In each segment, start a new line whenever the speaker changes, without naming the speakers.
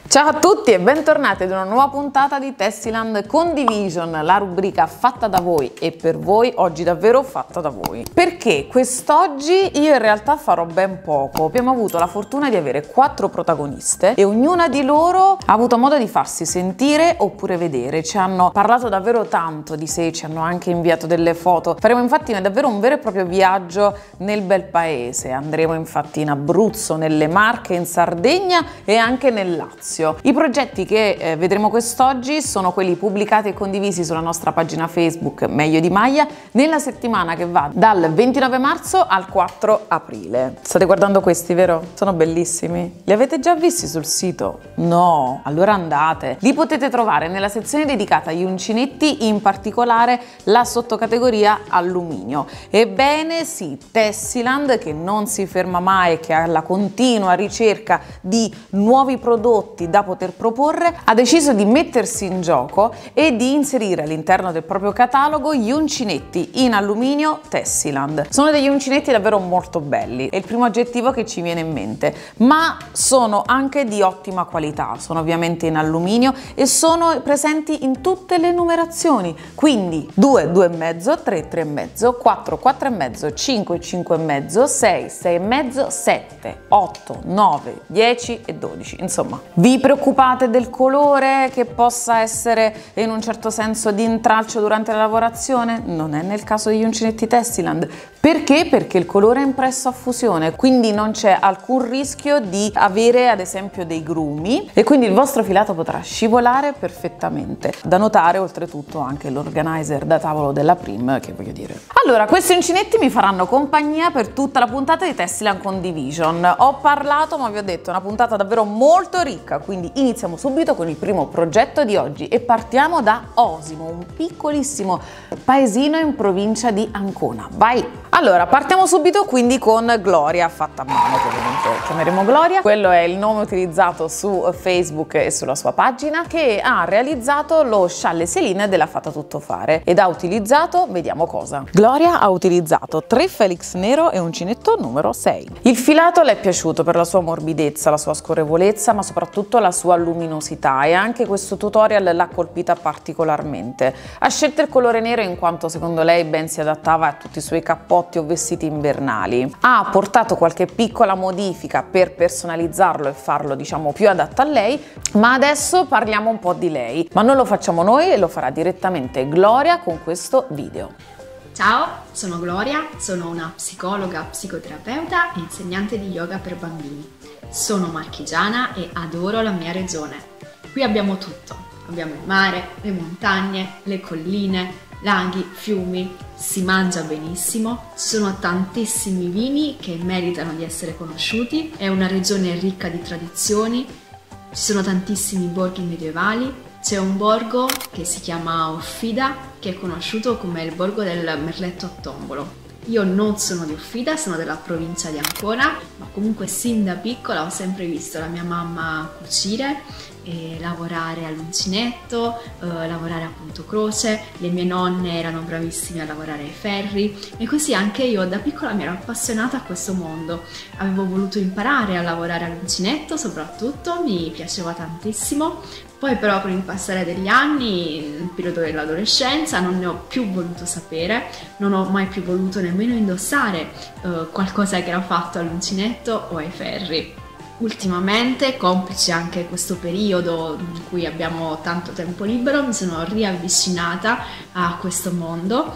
Ciao a tutti e bentornati ad una nuova puntata di Tessiland Condivision, la rubrica fatta da voi e per voi, oggi davvero fatta da voi. Perché quest'oggi io in realtà farò ben poco. Abbiamo avuto la fortuna di avere 4 protagoniste e ognuna di loro ha avuto modo di farsi sentire oppure vedere. Ci hanno parlato davvero tanto di sé, ci hanno anche inviato delle foto. Faremo infatti davvero un vero e proprio viaggio nel bel paese. Andremo infatti in Abruzzo, nelle Marche, in Sardegna e anche nel Lazio. I progetti che vedremo quest'oggi sono quelli pubblicati e condivisi sulla nostra pagina Facebook Meglio di Maya nella settimana che va dal 29 marzo al 4 aprile. State guardando questi, vero? Sono bellissimi. Li avete già visti sul sito? No? Allora andate. Li potete trovare nella sezione dedicata agli uncinetti, in particolare la sottocategoria alluminio. Ebbene sì, Tessiland, che non si ferma mai, che è alla continua ricerca di nuovi prodotti da poter proporre, ha deciso di mettersi in gioco e di inserire all'interno del proprio catalogo gli uncinetti in alluminio Tessiland. Sono degli uncinetti davvero molto belli, è il primo aggettivo che ci viene in mente, ma sono anche di ottima qualità, sono ovviamente in alluminio e sono presenti in tutte le numerazioni, quindi 2, 2,5, 3, 3,5, 4, 4,5, 5, 5,5, 6, 6,5, 7, 8, 9, 10 e 12, insomma. Vi preoccupate del colore che possa essere in un certo senso di intralcio durante la lavorazione? Non è nel caso degli uncinetti Tessiland. Perché? Perché il colore è impresso a fusione, quindi non c'è alcun rischio di avere ad esempio dei grumi e quindi il vostro filato potrà scivolare perfettamente. Da notare oltretutto anche l'organizer da tavolo della Prim, che voglio dire. Allora, questi uncinetti mi faranno compagnia per tutta la puntata di Tessiland Condivision. Ho parlato, ma vi ho detto, è una puntata davvero molto ricca, quindi iniziamo subito con il primo progetto di oggi e partiamo da Osimo, un piccolissimo paesino in provincia di Ancona. Vai! Allora, partiamo subito quindi con Gloria, fatta a mano, che ovviamente chiameremo Gloria. Quello è il nome utilizzato su Facebook e sulla sua pagina, che ha realizzato lo scialle Céline della Fatta Tuttofare ed ha utilizzato, vediamo cosa. Gloria ha utilizzato 3 Felix nero e uncinetto numero 6. Il filato le è piaciuto per la sua morbidezza, la sua scorrevolezza, ma soprattutto la sua luminosità, e anche questo tutorial l'ha colpita particolarmente. Ha scelto il colore nero in quanto secondo lei ben si adattava a tutti i suoi cappotti o vestiti invernali. Ha portato qualche piccola modifica per personalizzarlo e farlo, diciamo, più adatto a lei, ma adesso parliamo un po' di lei, ma non lo facciamo noi e lo farà direttamente Gloria con questo video.
Ciao, sono Gloria, sono una psicologa, psicoterapeuta e insegnante di yoga per bambini. Sono marchigiana e adoro la mia regione. Qui abbiamo tutto, abbiamo il mare, le montagne, le colline, laghi, fiumi, si mangia benissimo, ci sono tantissimi vini che meritano di essere conosciuti, è una regione ricca di tradizioni, ci sono tantissimi borghi medievali, c'è un borgo che si chiama Offida che è conosciuto come il borgo del merletto a tombolo. Io non sono di Offida, sono della provincia di Ancona, ma comunque sin da piccola ho sempre visto la mia mamma cucire e lavorare all'uncinetto, lavorare a punto croce, le mie nonne erano bravissime a lavorare ai ferri e così anche io da piccola mi ero appassionata a questo mondo. Avevo voluto imparare a lavorare all'uncinetto soprattutto, mi piaceva tantissimo. Poi però con il passare degli anni, nel periodo dell'adolescenza, non ne ho più voluto sapere, non ho mai più voluto nemmeno indossare qualcosa che era fatto all'uncinetto o ai ferri. Ultimamente, complice anche questo periodo in cui abbiamo tanto tempo libero, mi sono riavvicinata a questo mondo,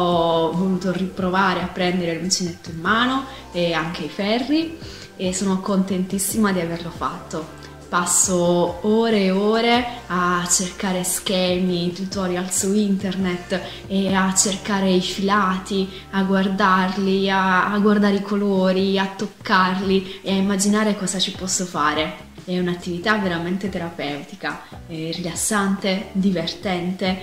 ho voluto riprovare a prendere l'uncinetto in mano e anche i ferri e sono contentissima di averlo fatto. Passo ore e ore a cercare schemi, tutorial su internet e a cercare i filati, a guardarli, a guardare i colori, a toccarli e a immaginare cosa ci posso fare. È un'attività veramente terapeutica, rilassante, divertente,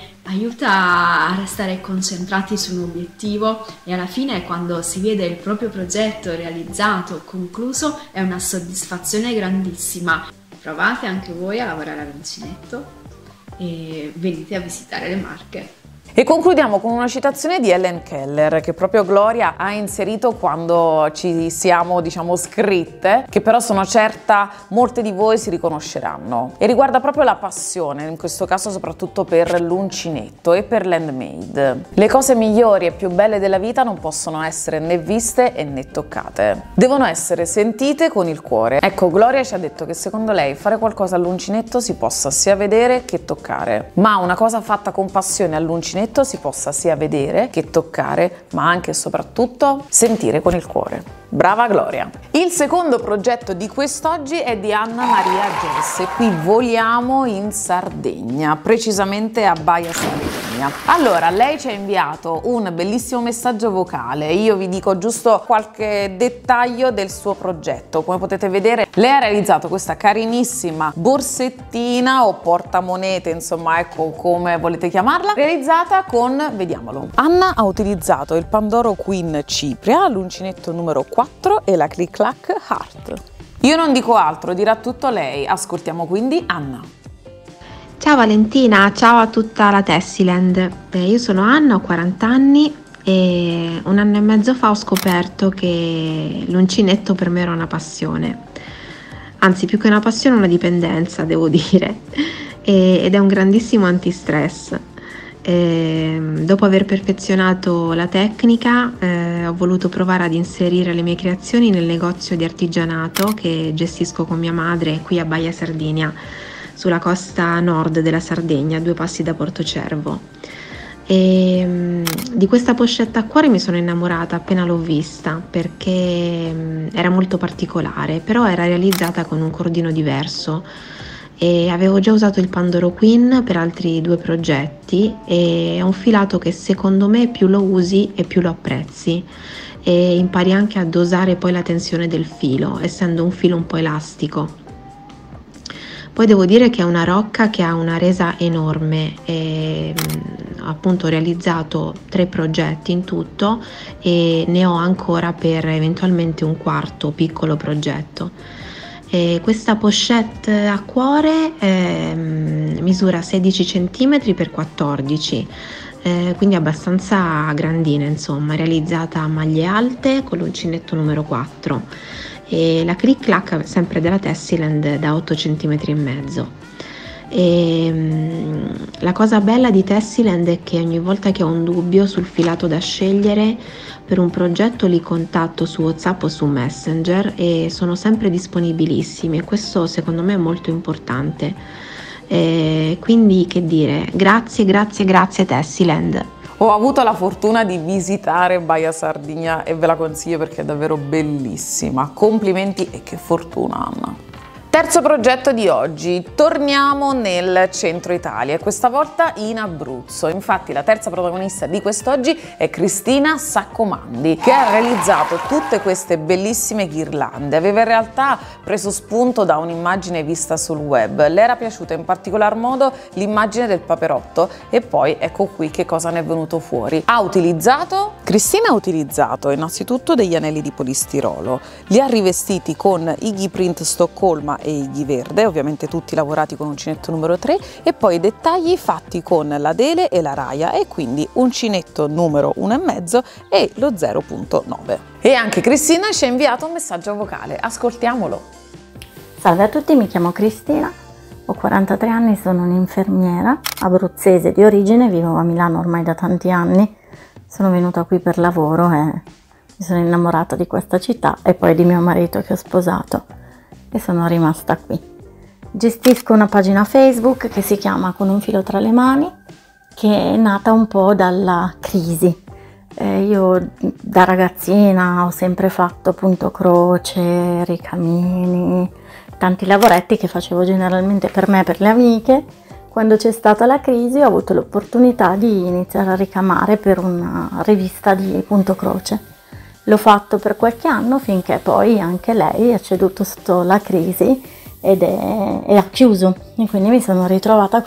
aiuta a restare concentrati su un obiettivo e alla fine quando si vede il proprio progetto realizzato, concluso, è una soddisfazione grandissima. Provate anche voi a lavorare all'uncinetto e venite a visitare le Marche.
E concludiamo con una citazione di Helen Keller che proprio Gloria ha inserito quando ci siamo, diciamo, scritte, che però sono certa molte di voi si riconosceranno, e riguarda proprio la passione, in questo caso soprattutto per l'uncinetto e per l'handmade. Le cose migliori e più belle della vita non possono essere né viste né toccate, devono essere sentite con il cuore. Ecco, Gloria ci ha detto che secondo lei fare qualcosa all'uncinetto si possa sia vedere che toccare, ma una cosa fatta con passione all'uncinetto si possa sia vedere che toccare, ma anche e soprattutto sentire con il cuore. Brava Gloria! Il secondo progetto di quest'oggi è di Anna Maria Gesse. Qui voliamo in Sardegna, precisamente a Baia Sardegna. Allora, lei ci ha inviato un bellissimo messaggio vocale. Io vi dico giusto qualche dettaglio del suo progetto. Come potete vedere, lei ha realizzato questa carinissima borsettina o portamonete, insomma, ecco come volete chiamarla, realizzata con, vediamolo. Anna ha utilizzato il Pandoro Queen Cipria, l'uncinetto numero 4 e la Click Clack Heart. Io non dico altro, dirà tutto lei. Ascoltiamo quindi Anna.
Ciao Valentina, ciao a tutta la Tessiland. Io sono Anna, ho 40 anni e 1 anno e mezzo fa ho scoperto che l'uncinetto per me era una passione, anzi più che una passione una dipendenza, devo dire, ed è un grandissimo antistress. Dopo aver perfezionato la tecnica ho voluto provare ad inserire le mie creazioni nel negozio di artigianato che gestisco con mia madre qui a Baia Sardinia, sulla costa nord della Sardegna, a 2 passi da Portocervo. Di questa pochette a cuore mi sono innamorata appena l'ho vista, perché era molto particolare, però era realizzata con un cordino diverso e avevo già usato il Pandoro Queen per altri 2 progetti e è un filato che secondo me più lo usi e più lo apprezzi e impari anche a dosare poi la tensione del filo, essendo un filo un po' elastico. Poi devo dire che è una rocca che ha una resa enorme e appunto ho realizzato 3 progetti in tutto e ne ho ancora per eventualmente un 4º piccolo progetto. Questa pochette a cuore misura 16 cm x 14 quindi abbastanza grandina, insomma, realizzata a maglie alte con l'uncinetto numero 4 e la Click Clack sempre della Tessiland da 8 cm e mezzo. La cosa bella di Tessiland è che ogni volta che ho un dubbio sul filato da scegliere per un progetto li contatto su WhatsApp o su Messenger e sono sempre disponibilissimi e questo secondo me è molto importante. Quindi che dire, grazie Tessiland.
Ho avuto la fortuna di visitare Baia Sardegna e ve la consiglio perché è davvero bellissima. Complimenti e che fortuna, Anna. Terzo progetto di oggi, torniamo nel centro Italia e questa volta in Abruzzo. Infatti la terza protagonista di quest'oggi è Cristina Saccomandi, che ha realizzato tutte queste bellissime ghirlande. Aveva in realtà preso spunto da un'immagine vista sul web, le era piaciuta in particolar modo l'immagine del paperotto e poi ecco qui che cosa ne è venuto fuori. Cristina ha utilizzato innanzitutto degli anelli di polistirolo, li ha rivestiti con Iggy Print Stoccolma e Iggy Verde, ovviamente tutti lavorati con uncinetto numero 3 e poi dettagli fatti con la Dele e la Raia e quindi uncinetto numero 1,5 e lo 0.9. E anche Cristina ci ha inviato un messaggio vocale, ascoltiamolo.
Salve a tutti, mi chiamo Cristina, ho 43 anni, sono un'infermiera abruzzese di origine, vivo a Milano ormai da tanti anni, sono venuta qui per lavoro e mi sono innamorata di questa città e poi di mio marito che ho sposato e sono rimasta qui. Gestisco una pagina Facebook che si chiama Con un filo tra le mani, che è nata un po' dalla crisi. Io da ragazzina ho sempre fatto punto croce, ricamini, tanti lavoretti che facevo generalmente per me e per le amiche. Quando c'è stata la crisi ho avuto l'opportunità di iniziare a ricamare per una rivista di punto croce. L'ho fatto per qualche anno finché poi anche lei ha ceduto sotto la crisi e ha chiuso e quindi mi sono ritrovata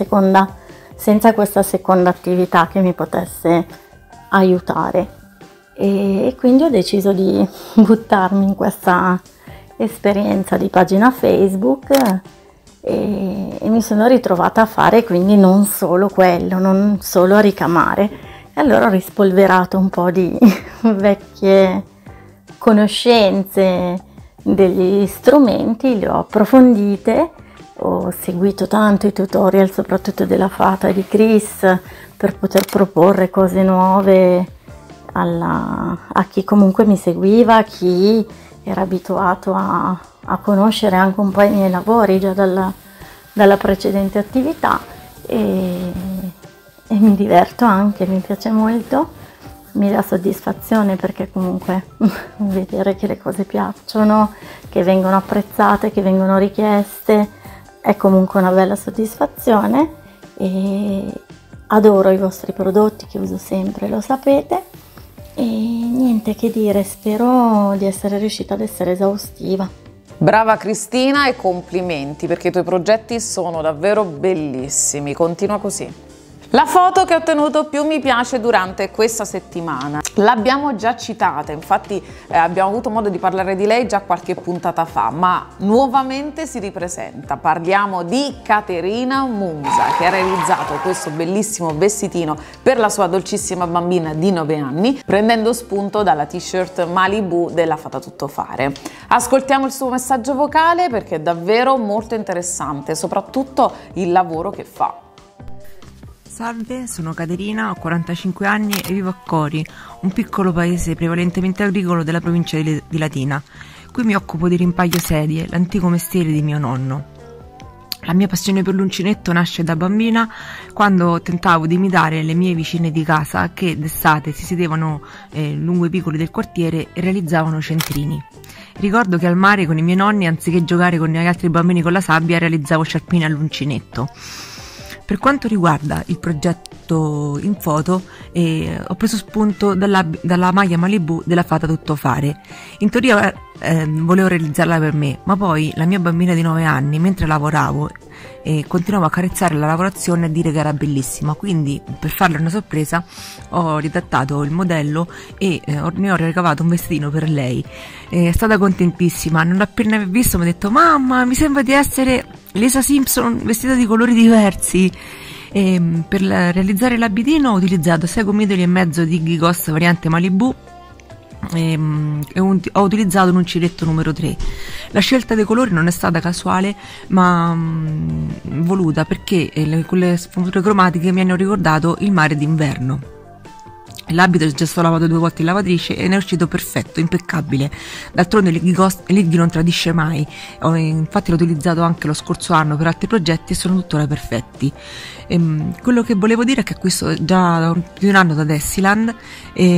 senza questa seconda attività che mi potesse aiutare e quindi ho deciso di buttarmi in questa esperienza di pagina Facebook e mi sono ritrovata a fare quindi non solo quello, non solo a ricamare, e allora ho rispolverato un po' di vecchie conoscenze degli strumenti, le ho approfondite, ho seguito tanto i tutorial soprattutto della Fata e di Chris per poter proporre cose nuove a chi comunque mi seguiva, a chi era abituato a conoscere anche un po' i miei lavori già dalla precedente attività, e mi diverto anche, mi piace molto, mi dà soddisfazione perché comunque vedere che le cose piacciono, che vengono apprezzate, che vengono richieste, è comunque una bella soddisfazione, e adoro i vostri prodotti che uso sempre, lo sapete, e niente che dire, spero di essere riuscita ad essere esaustiva.
Brava Cristina e complimenti perché i tuoi progetti sono davvero bellissimi, continua così. La foto che ho ottenuto più mi piace durante questa settimana l'abbiamo già citata, infatti abbiamo avuto modo di parlare di lei già qualche puntata fa, ma nuovamente si ripresenta. Parliamo di Caterina Musa, che ha realizzato questo bellissimo vestitino per la sua dolcissima bambina di 9 anni, prendendo spunto dalla t-shirt Malibu della Fata Tutto Fare. Ascoltiamo il suo messaggio vocale perché è davvero molto interessante, soprattutto il lavoro che fa.
Salve, sono Caterina, ho 45 anni e vivo a Cori, un piccolo paese prevalentemente agricolo della provincia di Latina. Qui mi occupo di rimpaglio sedie, l'antico mestiere di mio nonno. La mia passione per l'uncinetto nasce da bambina, quando tentavo di imitare le mie vicine di casa che d'estate si sedevano lungo i vicoli del quartiere e realizzavano centrini. Ricordo che al mare con i miei nonni, anziché giocare con gli altri bambini con la sabbia, realizzavo sciarpine all'uncinetto. Per quanto riguarda il progetto in foto, ho preso spunto dalla maglia Malibu della Fata Tutto Fare. In teoria volevo realizzarla per me, ma poi la mia bambina di 9 anni, mentre lavoravo, continuavo a carezzare la lavorazione e a dire che era bellissima, quindi per farle una sorpresa ho ridattato il modello e ne ho ricavato un vestitino per lei. È stata contentissima, non appena visto mi ha detto: mamma, mi sembra di essere Lisa Simpson vestita di colori diversi. Per realizzare l'abitino ho utilizzato 6 gomitoli e mezzo di Iggy Ghost variante Malibu e ho utilizzato un uncinetto numero 3. La scelta dei colori non è stata casuale ma voluta, perché quelle sfumature cromatiche mi hanno ricordato il mare d'inverno. L'abito è già stato lavato 2 volte in lavatrice e ne è uscito perfetto, impeccabile. D'altronde l'Iggy non tradisce mai. Infatti l'ho utilizzato anche lo scorso anno per altri progetti e sono tuttora perfetti. Quello che volevo dire è che acquisto già più di un anno da Dessiland e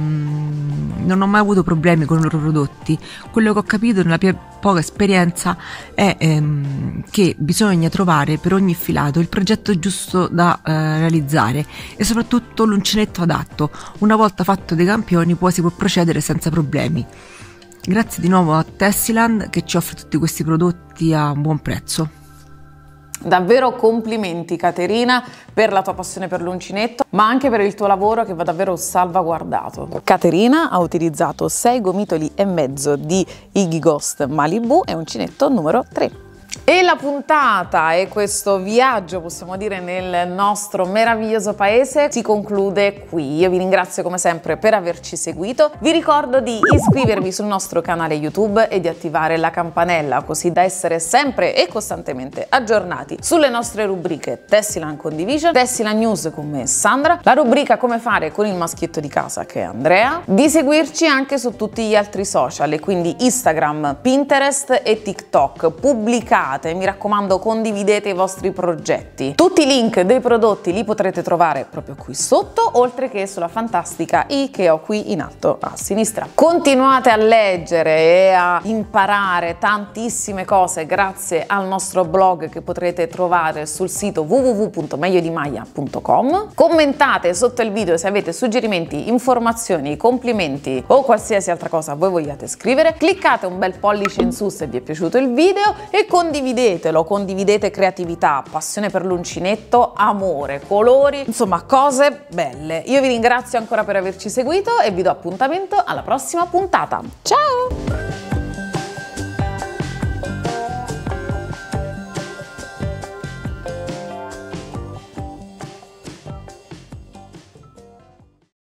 non ho mai avuto problemi con i loro prodotti. Quello che ho capito nella mia poca esperienza è che bisogna trovare per ogni filato il progetto giusto da realizzare e soprattutto l'uncinetto adatto. Una volta fatto dei campioni si può procedere senza problemi. Grazie di nuovo a Dessiland che ci offre tutti questi prodotti a un buon prezzo.
Davvero complimenti Caterina per la tua passione per l'uncinetto, ma anche per il tuo lavoro che va davvero salvaguardato. Caterina ha utilizzato 6 gomitoli e mezzo di Iggy Ghost Malibu e uncinetto numero 3. E la puntata e questo viaggio, possiamo dire, nel nostro meraviglioso paese si conclude qui. Io vi ringrazio come sempre per averci seguito. Vi ricordo di iscrivervi sul nostro canale YouTube e di attivare la campanella, così da essere sempre e costantemente aggiornati sulle nostre rubriche Dessiland Condivision, Dessiland News con me Sandra, la rubrica Come fare con il maschietto di casa che è Andrea, di seguirci anche su tutti gli altri social, e quindi Instagram, Pinterest e TikTok. Pubblicate, mi raccomando, condividete i vostri progetti. Tutti i link dei prodotti li potrete trovare proprio qui sotto, oltre che sulla fantastica i che ho qui in alto a sinistra. Continuate a leggere e a imparare tantissime cose grazie al nostro blog che potrete trovare sul sito www.megliodimaglia.com. Commentate sotto il video se avete suggerimenti, informazioni, complimenti o qualsiasi altra cosa voi vogliate scrivere. Cliccate un bel pollice in su se vi è piaciuto il video e condividetelo, condividete creatività, passione per l'uncinetto, amore, colori, insomma cose belle. Io vi ringrazio ancora per averci seguito e vi do appuntamento alla prossima puntata. Ciao!